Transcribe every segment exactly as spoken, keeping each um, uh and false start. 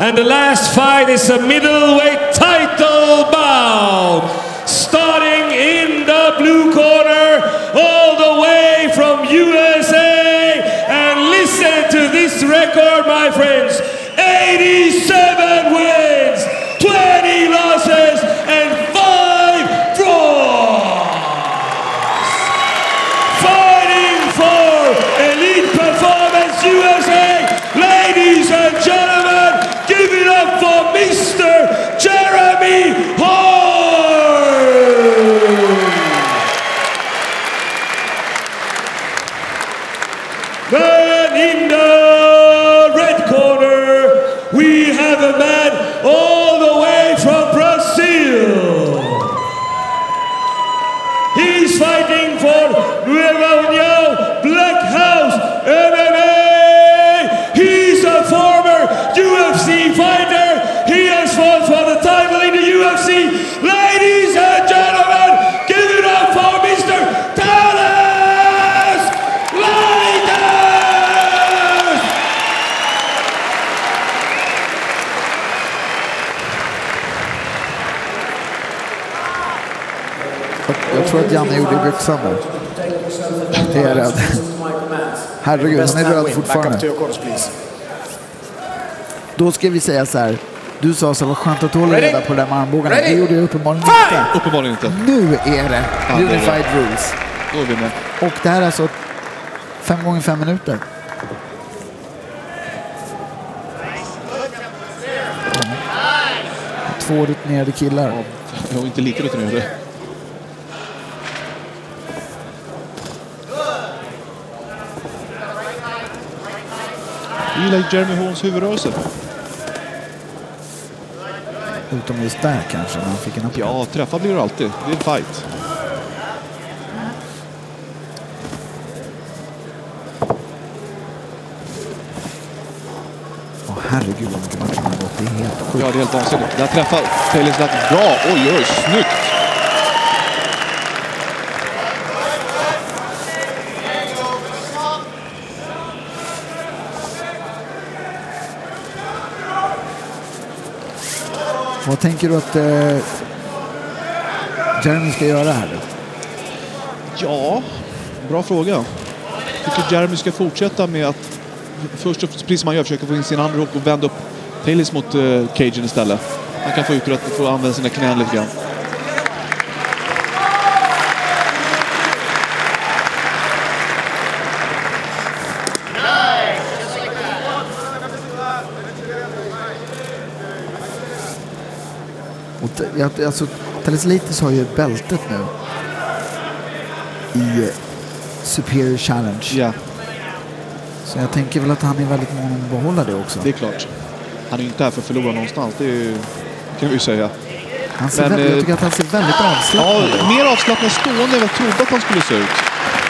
And the last fight is a middleweight title bout. Starting in the blue corner, all the way from U S A. And listen to this record, my friends. eighty-seven wins, twenty losses, and five draws. Fighting for Elite Performance U S A. Ladies and gentlemen, give it up for Mister Jeremy Horn. Then in the red corner, we have a man all the way from Brazil. He's fighting for Nueva União Black House M M A. He's a former U F C fighter. He has fought for the title in the U F C. Ladies and gentlemen, give it up for Mister Thales Leites! Jag tror att Janne gjorde byxan där. Det är jag rädd. Herregud, han är röd fortfarande. Då ska vi säga så här. Du sa så, vad skönt att hålla reda på de där armbågarna. Det gjorde jag uppenbarligen inte. Uppenbarligen inte. Nu är det Unified Rules. Då är vi med. Och det här är alltså fem gånger fem minuter. Två rutinerade killar. Ja, jag är inte lika rutinerade. Jag gillar Jeremy Horns huvudrörelse. Utom just där kanske, när han fick en upp. Ja, träffa blir det alltid. Det är en fight. Åh, herregud vad mycket matchen har gått. Det är helt sjukt. Ja, det är helt vansinnigt. Där träffar Thales Leites bra. Oj, oj, snyggt. Vad tänker du att eh, Jeremy ska göra här då? Ja, bra fråga. Jag tycker Jeremy ska fortsätta med att först och precis som man gör försöka få in sin underhook och vända upp Thales mot uh, cagen istället. Han kan få uträtt och få använda sina knän lite grann. Och alltså, Thales Leites har ju bältet nu i Superior Challenge. Ja. Så jag tänker väl att han är väldigt mån om att behålla det också. Det är klart. Han är ju inte här för att förlora någonstans. Det är, kan vi ju säga. Han ser Men, väldigt, eh, jag tycker att han ser väldigt avslappnad. Ja, mer avslappnad stående än jag trodde att han skulle se ut.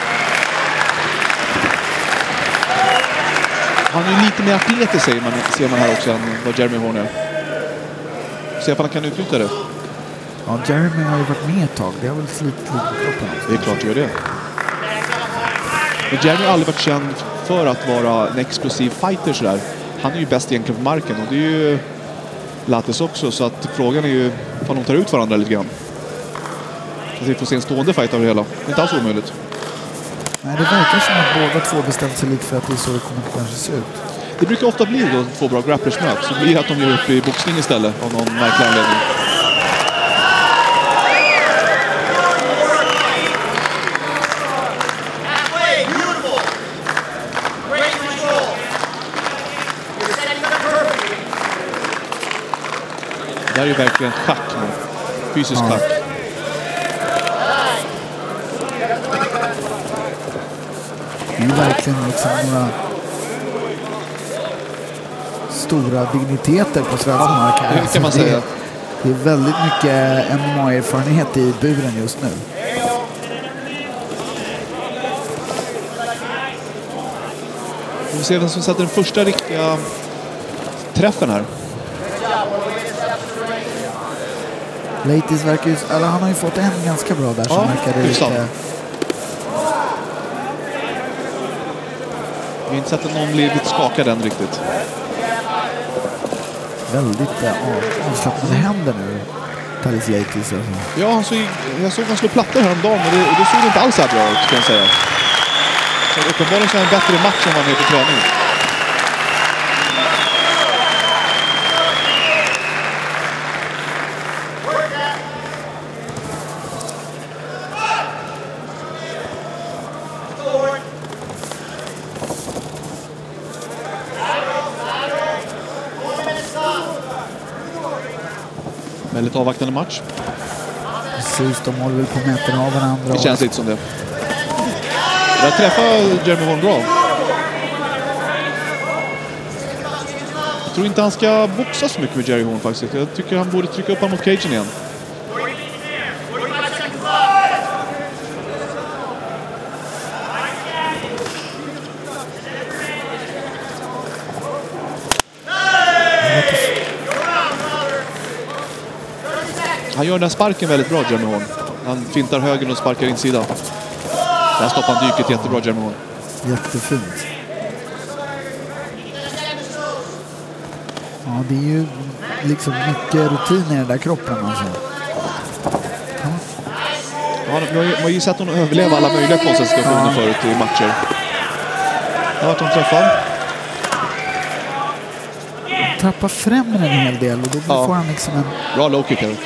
Han är lite mer atletisk säger man, ser man här också än vad Jeremy Horn är. Se om han kan utnyttja det. Ja, Jeremy har ju varit med ett tag. Det har väl slitit lite på kroppen. Det är klart gör det. Men Jeremy har aldrig varit känd för att vara en explosiv fighter sådär. Han är ju bäst egentligen på marken och det är ju Leites också. Så att frågan är ju om de tar ut varandra lite grann. Så vi får se en stående fight av det hela. Det är inte alls omöjligt. Nej, det verkar som att båda två bestämt sig lite för att det är så det kommer att kanske se ut. Det brukar ofta bli då två bra grapplers möts. Så blir det att de gör upp i boxning istället av någon märklig anledning. Det här är ju verkligen schack nu. Fysisk ja. schack. Det är verkligen liksom några stora digniteter på svensk mark här. Det kan man säga. Det, det är väldigt mycket M M A-erfarenhet i buren just nu. Vi får se vem som sätter den första riktiga träffen här. Leites verkar ju, eller han har ju fått en ganska bra där, ja, som verkar det lite... Vi har inte sett att någon blir lite skakad än riktigt. väldigt äh, avslappnade händer nu. Thales Leites alltså. Ja, han såg, jag såg han slå plattor häromdagen, men det, det såg inte alls så här bra ut, kan jag säga. Så uppenbarligen så är en bättre match än vad han är på träning. Väldigt avvaktande match. Precis, de håller väl på att mäta av varandra. Det känns lite som det. Jag träffar Jeremy Horn bra. Jag tror inte han ska boxa så mycket med Jerry Horn faktiskt. Jag tycker han borde trycka upp honom mot cagen igen. Han gör den här sparken väldigt bra, Jeremy Horn. Han fintar höger och sparkar insida. Där stoppar han dyket jättebra, Jeremy Horn. Jättefint. Ja, det är ju liksom mycket rutin i den där kroppen alltså. Ja. Ja, man har ju sett honom överleva alla möjliga koncentrationer ja. förut i matcher. Jag har varit hon träffar. Trappar främre en hel del och då ja. får han liksom en... Bra low kick här.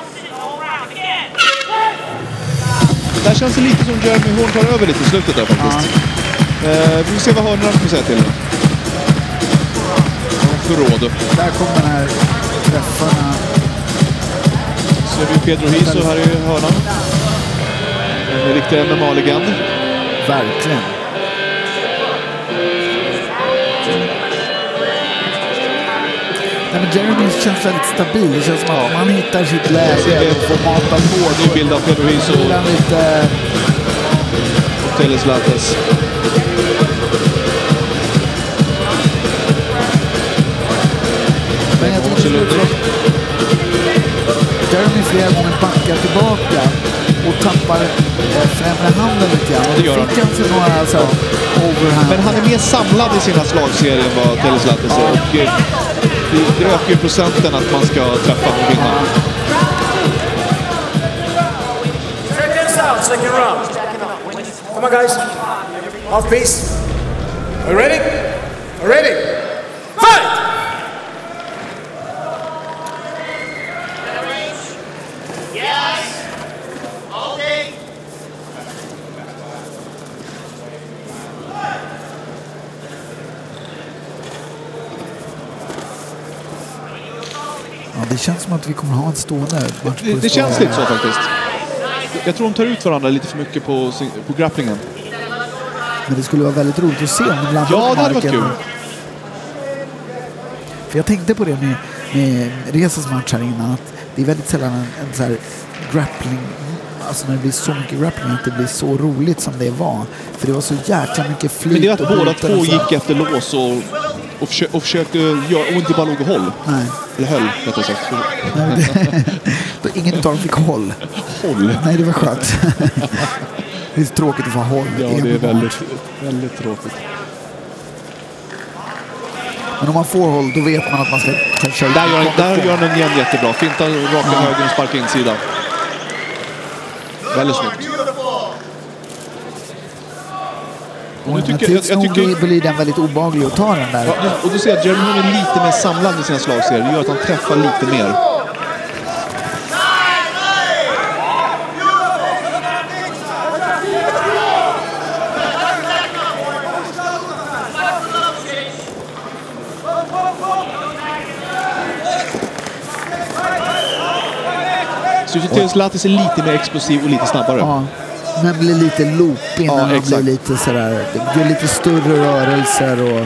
Det här känns lite som Jeremy Horn tar över lite i slutet där faktiskt. Ja. Eh, vi får se vad hörnorna kommer säga till det. Förråd. Där kommer den här träffarna. Så ser vi Pedro Rizzo här i hörnan. En riktig M M A-legend. Verkligen. Nej, men Jeremy känns väldigt stabil. Det känns som att man hittar sitt läge och får mata på. Ny bild av Pedro Rizzo. Lite... Thales Leites. Men jag tycker att Jeremy flera gånger backar tillbaka och tappar eh, främre handen lite grann. Det gör han. Fick kanske några så overhand. Men han är mer samlad i sina slagserier än vad Thales Leites är. Och det, det ökar ju procenten att man ska träffa och vinna. Seconds out, second round. Come on guys. Off piece. Are you ready? Are you ready? Fight! Ja, det känns som att vi kommer ha en stående match. Det, det känns lite så faktiskt. Jag tror de tar ut varandra lite för mycket på, på grapplingen. Men det skulle vara väldigt roligt att se om de landar. Ja, det hade varit kul. För jag tänkte på det med, med Rezos match här innan. Att det är väldigt sällan en, en så här grappling. Alltså när det blir så mycket grappling att det blir så roligt som det var. För det var så jäkla mycket flyt. Men det är att båda två gick efter lås och, och, försö och försökte göra, och inte bara låg och håll. Nej. Eller höll, rättare sagt. Nej, det, ingen av dem fick håll. Håll? Nej, det var skönt. Det är tråkigt att få håll. Ja, det är väldigt, väldigt tråkigt. Men om man får håll, då vet man att man ska kanske... Där gör han, där gör han en igen jättebra. Fintar raka ja. höger och sparkar insidan. Väldigt snyggt. Och nu tycker, jag, jag tycker blir den väldigt obehaglig att ta den där. Ja, och du ser att Jeremy är lite mer samlad i sina slagserier. Det gör att han träffar lite mer. Så Thales Leites är lite mer explosiv och lite snabbare. Ja. Men blir lite loop innan ja, han blir lite sådär, det blir lite större rörelser och...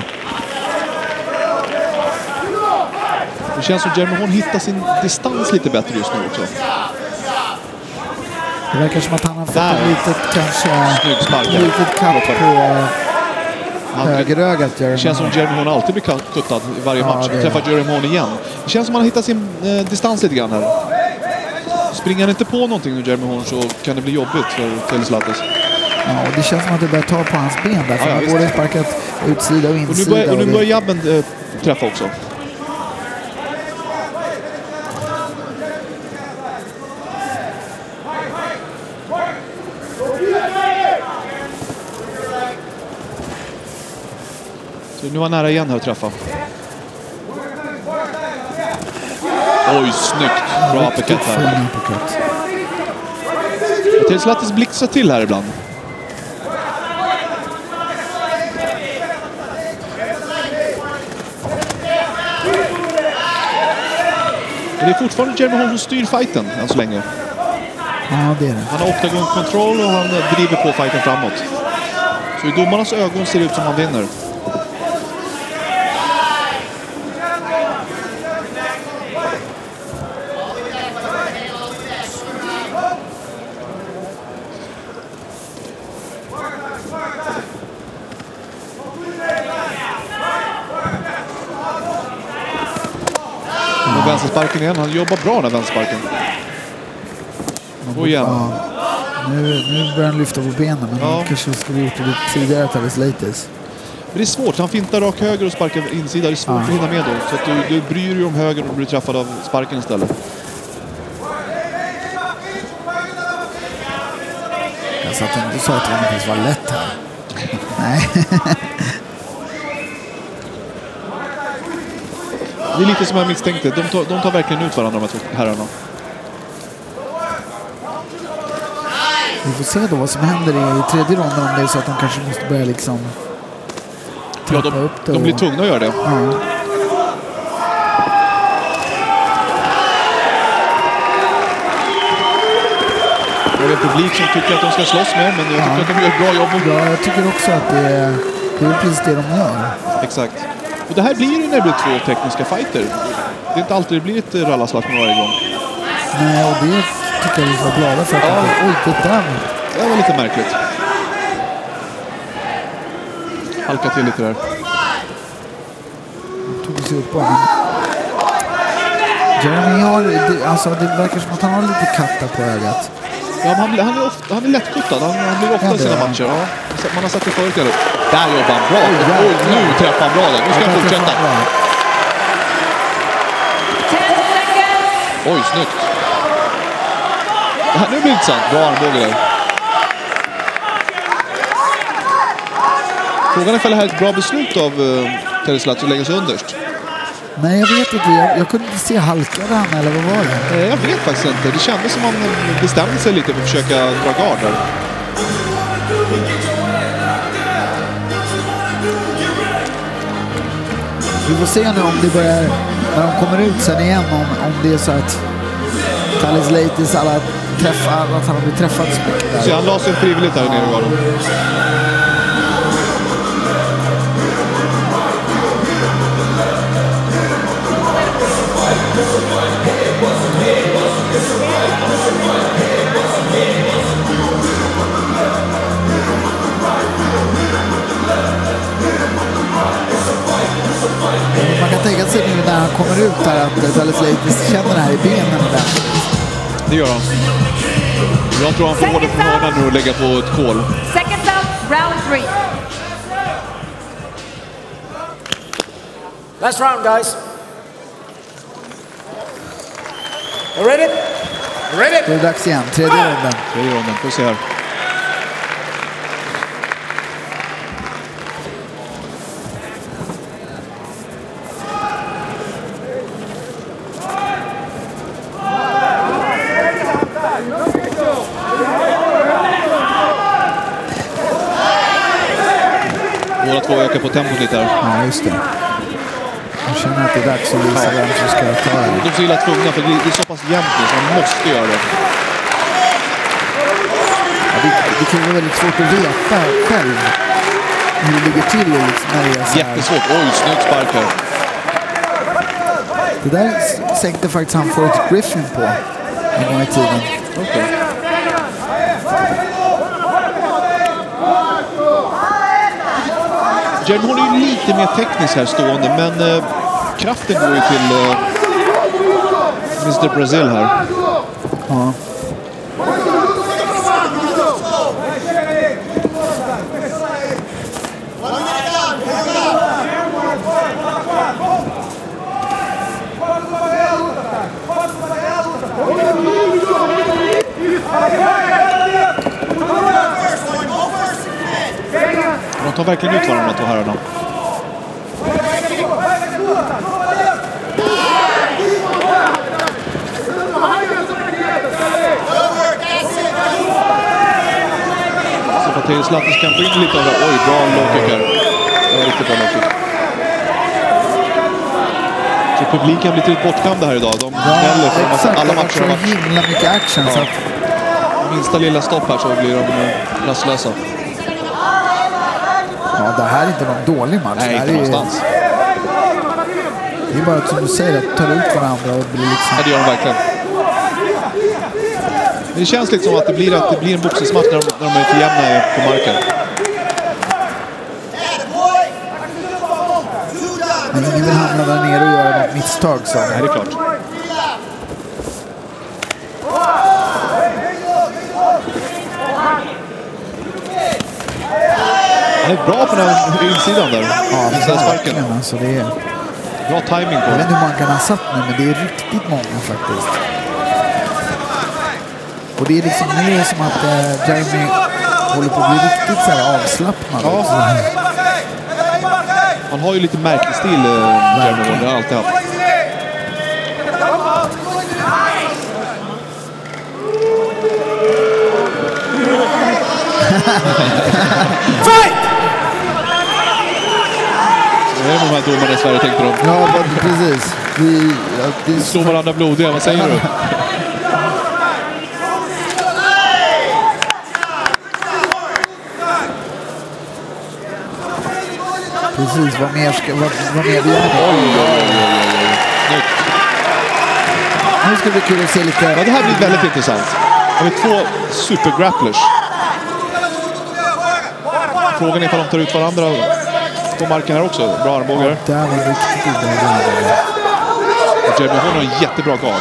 Det känns som Jeremy Horn hittar sin distans lite bättre just nu också. Det verkar som att han har fått ett litet kanske... Snygg spark. Litet kapp på högerögat. Det känns som Jeremy Horn alltid blir kuttad i varje ja, match. Träffar Jeremy Horn igen. Det känns som att han har hittat sin eh, distans lite grann här. Springer han inte på någonting nu, Jeremy Horn, så kan det bli jobbigt för Thales Leites. Ja, och det känns som att det börjar ta på hans ben där. För ja, ja, han både sparkat utsida och insida. Och nu börjar, och nu börjar jabben äh, träffa också. Nu var nära igen här att träffa. Oj, snyggt. Bra uppercut här. Thales Leites blixtrar till här ibland. Det är fortfarande Jeremy Holm som styr fighten än så länge. Ja, det är det. Han har octagon control och han driver på fighten framåt. Så i domarnas ögon ser det ut som han vinner. Vänstersparken igen. Han jobbar bra den vänstersparken. Och igen. Ja. Nu, nu börjar han lyfta på benen, men ja. Kanske skulle gjort det lite tidigare till Thales Leites. Det är svårt. Han fintar rak höger och sparkar insida. Det är svårt ja. Att hinna med då. Så att du, du bryr dig om höger och blir träffad av sparken istället. Jag sa att du sa att det inte var lätt här. Nej. Det är lite som jag misstänkte. De tar, de tar verkligen ut varandra, de här två herrarna. Vi får se då vad som händer i tredje ronden, om det är så att de kanske måste börja liksom ja, de, upp det. De blir tvungna att göra det. Ja. Det är en publik som tycker att de ska slåss med, men jag tycker ja. Att de gör ett bra jobb. Ja, jag tycker också att det är, det är precis det de gör. Exakt. Och det här blir ju när det blir två tekniska fighter. Det är inte alltid det blir ett rallaslagsmål varje gång. Nej, och det tycker jag vi var glada för. Ja. Oj, det där. Det var lite märkligt. Halka till lite där. Tog sig upp på honom. Jeremy har, det, alltså det verkar som att han har lite katta på ögat. Ja, han, han, är ofta, han är lättkuttad. Han, han blir ofta ja, sina matcher. Ja. Man har sett det förut. Eller? Där jobbar han bra. Oj, ja, Oj nu ja. Träffar han bra där. Nu ska han fortsätta. Oj, snyggt. Det här nu blir intressant. Bra armbåge där. Frågan är ifall det här är ett bra beslut av uh, Thales Leites att lägga sig underst. Nej, jag vet inte. Jag, jag kunde inte se halkade han, eller vad var det? Nej, jag vet faktiskt inte. Det kändes som att man bestämde sig lite för att försöka dra gard där. Vi får se nu om det börjar, när de kommer ut sen igen, om, om det är så att Thales Leites alla träffar, att han har blivit träffad så mycket där. Så han la sig frivilligt där nere var de. Man kan tänka sig nu när han kommer ut där att Thales Leites känner det här i benen där. Det gör han. Jag tror han får hålla på hörnan nu och lägga på ett kol. Second up, round three. Last round, guys. You ready? You ready? Det är dags igen. Tredje ronden. Tredje ronden. Får se här. Båda två ökar på tempot lite här. Ja, just det. Jag känner att det är dags att visa vem som ska ta det. De är så illa tvungna, för det är så pass jämnt nu, så man måste göra det. Ja, det, det kan vara väldigt svårt att veta själv hur det ligger till. Liksom, när det är så här. Jättesvårt. Oj, snyggt spark här. Det där sänkte faktiskt han för ett Griffin på en gång i tiden. Okej. Okay. Jeremy Holm är ju lite mer teknisk här stående, men eh, kraften går ju till eh, mister Brazil här. Ja. De tar verkligen ut varandra, de två herrarna. Thales Leites kan få in lite av det. Oj, bra low-kick här. Det var riktigt bra low-kick. Så publiken blir lite bortglömda här idag. De gnäller för att alla matcher har varit himla mycket action. Ja. Så att... minsta lilla stopp här så blir de rastlösa. Ja, det här är inte någon dålig match. Nej, inte någonstans. Är... Det är bara som du säger, att ta ut varandra och bli liksom... Ja, det gör de verkligen. Det känns lite som att det blir, att det blir en boxningsmatch när de, när de är för jämna på marken. Men ingen vill hamna där nere och göra något misstag. Så. Nej, det är klart. Han är bra på den här insidan där. Ja, det är sparken. Alltså, det är... Bra timing på. Jag vet inte hur många kan ha satt nu, men det är riktigt många faktiskt. Och det är liksom mer som att äh, Jeremy håller på att bli riktigt så här avslappnad. Ja. Han har ju lite märklig stil, äh, Jeremy. Det har alltid haft. Fight! Det är de här domarna i Sverige, tänkte de. Ja, precis. Vi, ja, det slår varandra blodiga, vad säger du? Precis, vad mer ska vad, vad mer vi gör? Oj, oj, oj, oj. Snyggt. Nu ska det bli kul att se lite... Ja, det här blir väldigt intressant. Har vi två supergrapplers. Frågan är ifall de tar ut varandra på marken här också. Bra armbågar. Ja, det här var riktigt obehagligt. Och Jeremy har en jättebra gard.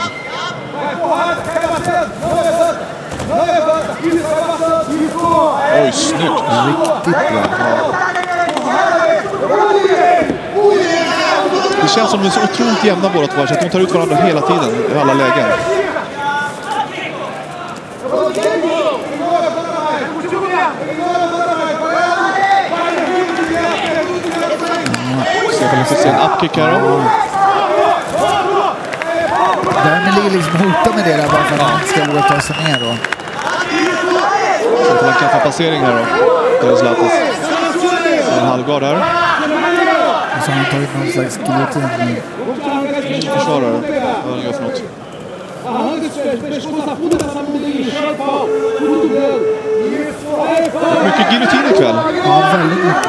Oj, snyggt. Riktigt bra. Det känns som de är så otroligt jämna båda två, så att de tar ut varandra hela tiden i alla lägen. Ska vi se en upkick här då. Därmed ligger liksom hota med det där bara för att han inte ska våga ta sig ner då. Så att man kan få passering här då. Thales Leites. En halvgard här. Och så har han tagit någon slags guillotine. Försvarare. Vad han gör för något. Mycket guillotine ikväll. Ja, väldigt mycket.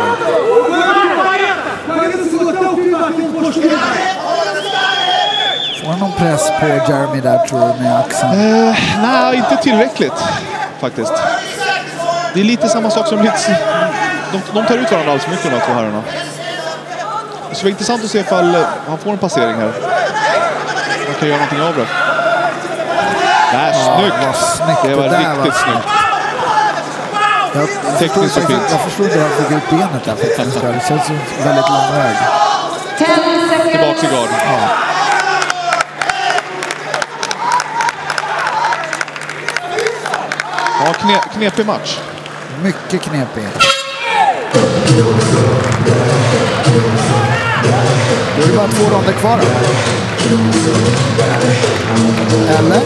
Får han någon press på Jeremy där, tror du, med axeln? Eh, nej, inte tillräckligt faktiskt. Det är lite samma sak som lite... De, de tar ut varandra alldeles mycket, de här två herrarna. Det skulle vara intressant att se ifall han får en passering här. Man kan göra någonting av det. Nej, snyggt. Ja, snyggt. Det var det riktigt var snyggt. Jag, jag Tekniskt så fint. Jag förstod inte varför jag fick ut benet där. För det känns som väldigt lång väg. Tillbaks i gard. Ja. Ja, kne, knepig match. Mycket knepig. Då är det bara två ronder kvar. Eller?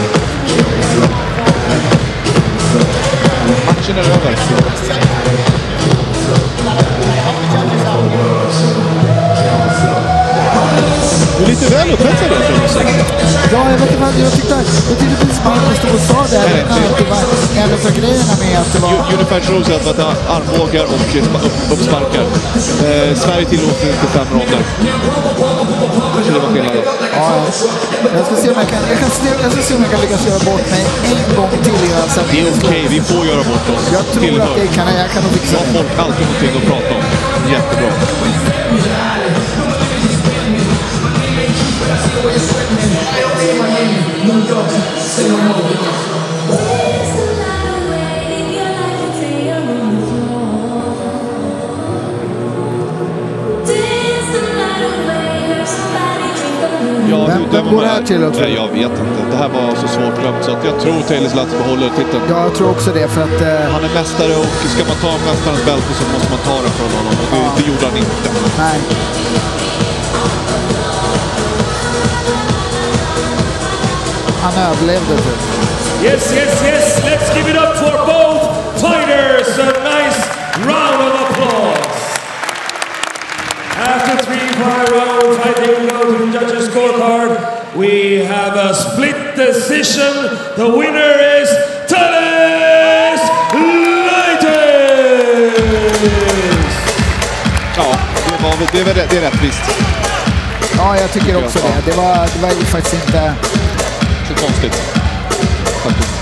Matchen är över. Du är lite väl upphetsad då, tror jag. Ja, jag vet inte vad jag tyckte. Jag tyckte precis som Marcus stod och sa det här. Att det var en av grejerna med att det var... Ungefär tror jag att det var armbågar och uppsparkar. Eh, Sverige tillåter inte fem ronder. Så det var skillnaden. Ja, jag ska se om jag kan, jag kan, se, jag ska se om jag kan lyckas göra bort mig en gång till innan sen. Det är okej, okay, vi får göra bort oss. Jag tror Tillhör. att det kan jag, kan nog fixa. Så har folk alltid någonting att prata om. Jättebra. Ja, vem vem går det här till? Jag, Nej, jag vet inte. Det här var så svårt glömt så att jag tror Thales Leites behåller titeln. Ja, jag tror också det för att... Eh... Han är mästare och ska man ta mästarens bälte så måste man ta det från honom. Och det, ja. det gjorde han inte. Nej. Han överlevde typ. Yes, yes, yes. Let's give it up for both fighters. A nice round of applause. After three five-round fighting, go to the judges' scorecard. We have a split decision. The winner is Thales Leites! Ja, det, var, det, är, det är rättvist. Ja, jag tycker också det. Det var, det var ju faktiskt inte... Så konstigt. Faktiskt.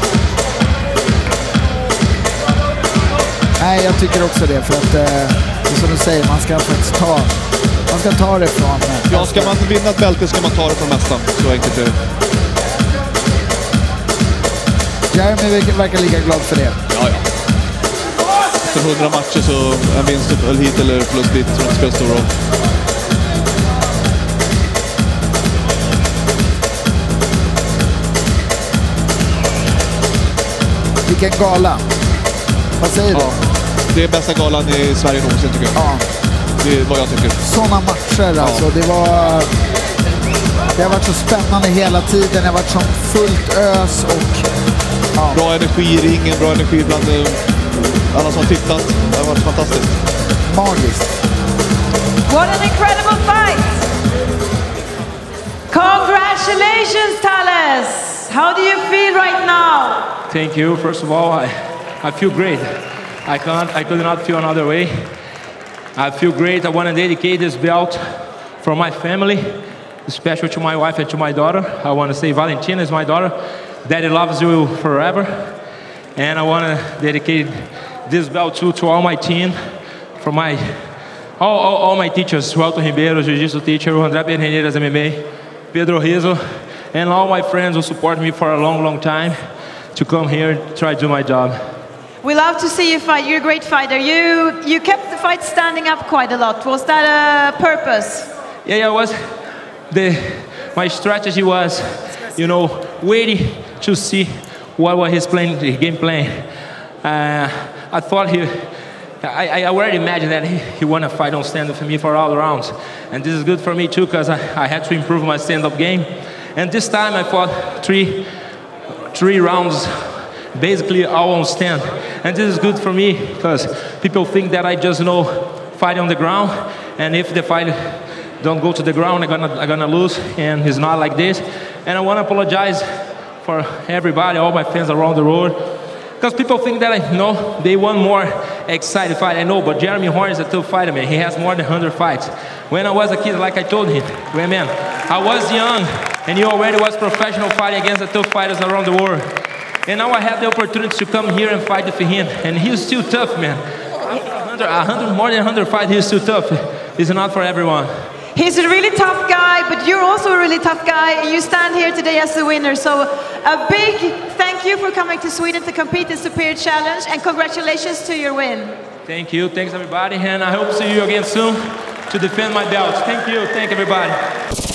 Nej, jag tycker också det. För att, eh, som du säger, man ska faktiskt ta... Man ska ta det från... Eh, ja, ska man vinna ett bälte ska man ta det från nästan. Så enkelt är det. Jeremy verkar, verkar lika glad för det. Ja, ja. För hundra matcher så en vinst eller hit eller förlust dit som inte spelar stor roll. Vilken gala. Vad säger du? Ja, det är bästa galan i Sverige någonsin tycker jag. Ja. Det är vad jag tycker. Sådana matcher ja. alltså. Det var... Det har varit så spännande hela tiden. Det har varit som fullt ös och... Ja. Bra energi i ringen, bra energi bland alla som har tittat. Det har varit fantastiskt. Magiskt. What an incredible fight! Congratulations, Thales! How do you feel right now? Thank you. First of all, I, I feel great. I can't, I could not feel another way. I feel great. I want to dedicate this belt for my family, especially to my wife and to my daughter. I want to say Valentina is my daughter. Daddy loves you forever. And I want to dedicate this belt too to all my team, for my, all, all, all my teachers, Joachim Ribeiro, Jiu-Jitsu teacher, André Pederneira, M M A, Pedro Rizzo, and all my friends who support me for a long, long time to come here and try to do my job. We love to see you fight. You're a great fighter. You, you kept the fight standing up quite a lot. Was that a purpose? Yeah, yeah, it was. The, my strategy was, you know, waiting to see what was his plan, the game plan. Uh, I thought he, I, I already imagined that he, he won a fight on stand-up for me for all the rounds. And this is good for me too, because I, I had to improve my stand-up game. And this time I fought three, three rounds, basically all on stand. And this is good for me, because people think that I just know fight on the ground. And if the fight don't go to the ground, I'm gonna, I'm gonna lose. And it's not like this. And I want to apologize for everybody, all my fans around the world. Because people think that I know they want more excited fight. I know, but Jeremy Horn is a tough fighter, man. He has more than one hundred fights. When I was a kid, like I told him, man, I was young, and he already was professional fighting against the tough fighters around the world. And now I have the opportunity to come here and fight with him. And he's still tough, man. After one hundred, more than one hundred fights, he's still tough. It's not for everyone. He's a really tough guy, but you're also a really tough guy. You stand here today as the winner. So a big thank you for coming to Sweden to compete in Superior Challenge, and congratulations to your win. Thank you. Thanks, everybody. And I hope to see you again soon to defend my belt. Thank you. Thank everybody.